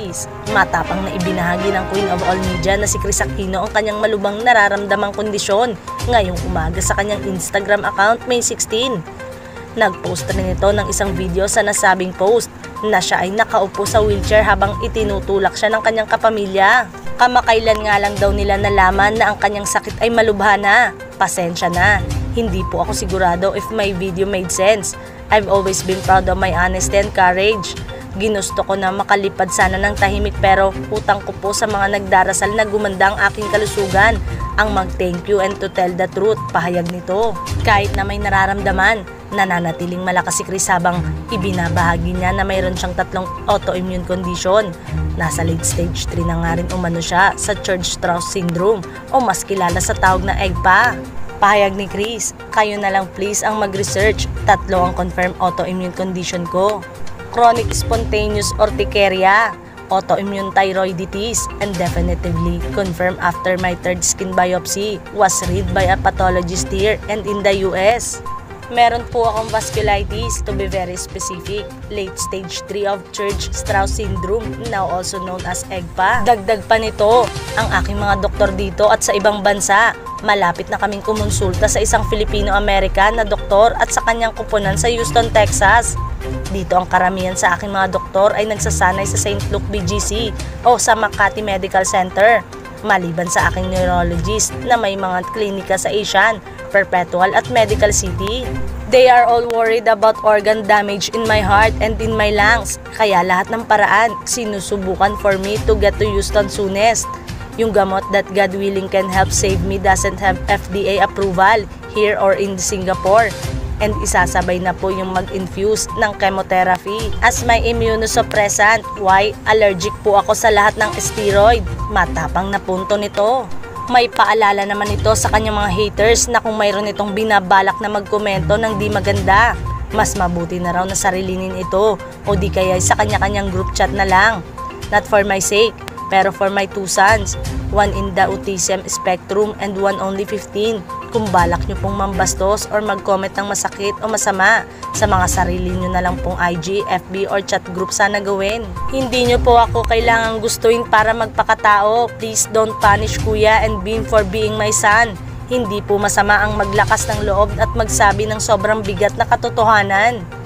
Chris. Matapang na ibinahagi ng Queen of All Media na si Kris Aquino ang kanyang malubhang nararamdamang kondisyon ngayong umaga sa kanyang Instagram account May 16. Nagpost rin ito ng isang video sa nasabing post na siya ay nakaupo sa wheelchair habang itinutulak siya ng kanyang kapamilya. Kamakailan nga lang daw nila nalaman na ang kanyang sakit ay malubha na. Pasensya na. Hindi po ako sigurado if my video made sense. I've always been proud of my honesty and courage. Ginusto ko na makalipad sana ng tahimik pero utang ko po sa mga nagdarasal na gumanda ang aking kalusugan ang mag-thank you and to tell the truth, pahayag nito. Kahit na may nararamdaman, nananatiling malakas si Kris habang ibinabahagi niya na mayroon siyang 3 autoimmune condition. Nasa late stage 3 na nga rin umano siya sa Church-Strauss syndrome o mas kilala sa tawag na EGPA. Pahayag ni Kris, kayo na lang please ang mag-research, 3 ang confirmed autoimmune condition ko. Chronic spontaneous urticaria, autoimmune thyroiditis, and definitively confirmed after my 3rd skin biopsy was read by a pathologist here and in the US. Meron po akong vasculitis, to be very specific, late stage 3 of Church-Strauss syndrome, now also known as EGPA. Dagdag pa nito, ang aking mga doktor dito at sa ibang bansa. Malapit na kaming kumonsulta sa isang Filipino-American na doktor at sa kanyang kupunan sa Houston, Texas. Dito ang karamihan sa aking mga doktor ay nagsasanay sa St. Luke BGC o sa Makati Medical Center. Maliban sa aking neurologist na may mga klinika sa Asian, Perpetual at Medical City. They are all worried about organ damage in my heart and in my lungs. Kaya lahat ng paraan sinusubukan for me to get to Houston soonest. Yung gamot that God willing can help save me doesn't have FDA approval here or in Singapore. And isasabay na po yung mag-infuse ng chemotherapy as my immunosuppressant. Why? Allergic po ako sa lahat ng steroid. Matapang na punto nito. May paalala naman ito sa kanyang mga haters na kung mayroon itong binabalak na magkomento ng di maganda, mas mabuti na raw na sarilinin ito o di kaya sa kanya-kanyang group chat na lang. Not for my sake, pero for my 2 sons, 1 in the autism spectrum and 1 only 15. Kung balak nyo pong mambastos or mag-comment ng masakit o masama sa mga sarili nyo na lang pong IG, FB or chat group sana gawin. Hindi nyo po ako kailangang gustuin para magpakatao. Please don't punish kuya and Beam for being my son. Hindi po masama ang maglakas ng loob at magsabi ng sobrang bigat na katotohanan.